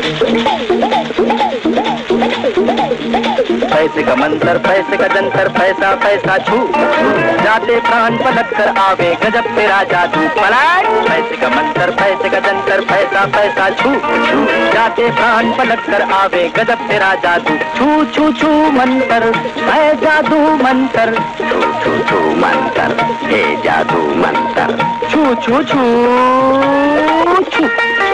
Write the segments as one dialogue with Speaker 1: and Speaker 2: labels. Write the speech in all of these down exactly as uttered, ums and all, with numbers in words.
Speaker 1: पैसे का मंत्र, पैसे का जंतर, पैसा पैसा छू जाते प्राण पलट कर आवे गजब तेरा जादू। पलट पैसे का मंत्र, पैसे का जंतर, पैसा पैसा छू जाते प्राण पलट कर आवे गजब तेरा जादू। छू छू छू मंत्र है जादू मंत्र, छू छू छू मंत्र है जादू मंत्र, छू छू छू छू।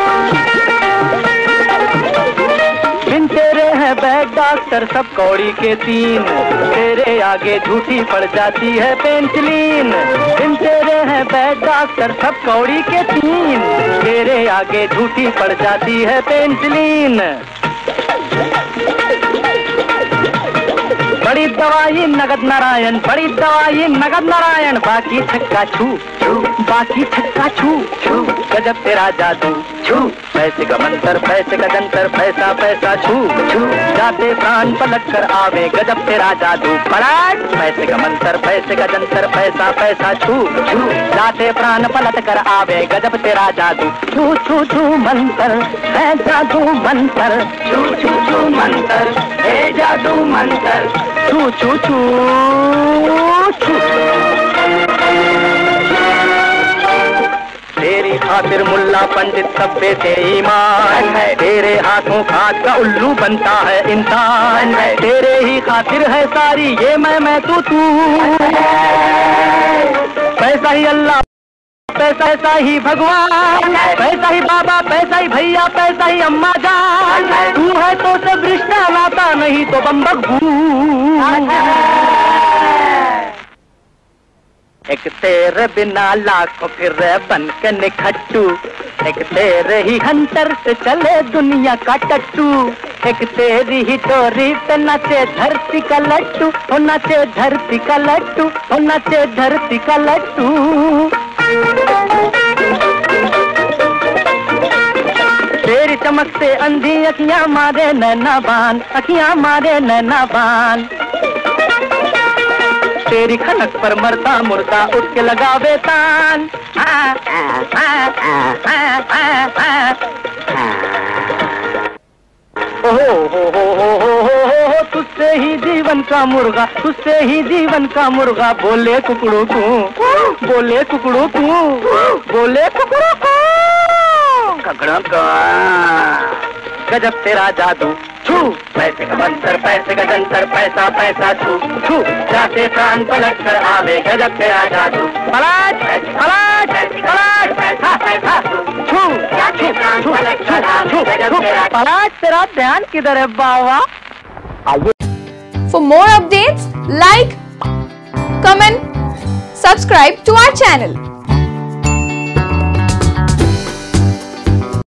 Speaker 1: बिन तेरे है बैड डॉक्टर सब कौड़ी के तीन, तेरे आगे झूठी पड़ जाती है पेंसिलीन। बिन तेरे है बैड डॉक्टर सब कौड़ी के तीन, तेरे आगे झूठी पड़ जाती है पेंसिलीन। बड़ी दवाई नगद नारायण, बड़ी दवाई नगद नारायण, बाकी छक्का छू छू, बाकी छक्का छू छू गजब तेरा जादू। छू पैसे का मंत्र, पैसे का जंतर, पैसा पैसा छू छू जाते प्राण पलट कर आवे गजब तेरा जादू। पलट पैसे का मंत्र, पैसे का जंतर, पैसा पैसा छू छू जाते प्राण पलट कर आवे गजब तेरा जादू। छू छू छू मंत्र है जादू मंत्र, छू छू छू मंत्र है जादू मंत्र, छू छू छू छू। तेरी खातिर मुल्ला पंडित सब बेचे ईमान है, तेरे हाथों खाद का उल्लू बनता है इंसान है। तेरे ही खातिर है सारी ये मैं मैं तू तू, पैसा ही अल्लाह, पैसा ऐसा ही भगवान, पैसा ही बाबा, पैसा ही भैया, पैसा ही अम्मा जान। तू है तो सब रिश्ता लाता, नहीं तो बम्बू। एक तेरे बिना लाखों फिर बन के निखट्टू, एक तेरे ही हंटर से चले दुनिया का टट्टू। एक तेरी ही डोरी पे नाचे धरती का लट्टू, ओ नाचे धरती का लट्टू, ओ नाचे धरती का लट्टू। तेरी चमक से अंधी अखियां मारे नैना बान, अखियां मारे नैना बान। तेरी खनक पर मरता मुर्दा उठ के लगावे तान। आ, आ, आ, आ, आ, आ, आ। ओहो हो हो हो हो हो हो, तुझसे ही जीवन का मुर्गा, तुझसे ही जीवन का मुर्गा। बोले कुकड़ू तू, बोले कुकड़ू तू, बोले कुकड़ू तू, ककड़ों को गजब तेरा जादू। छू पैसे का मंत्र, पैसे का जंतर, पैसा पैसा छू छू जाते प्राण पलट कर आवे गजब तेरा जादू। पलट पलट पलट पैसा पैसा छू छू छू छू छू पलट। तेरा ध्यान किधर है बाबा?
Speaker 2: For more updates, like, comment, subscribe to our channel.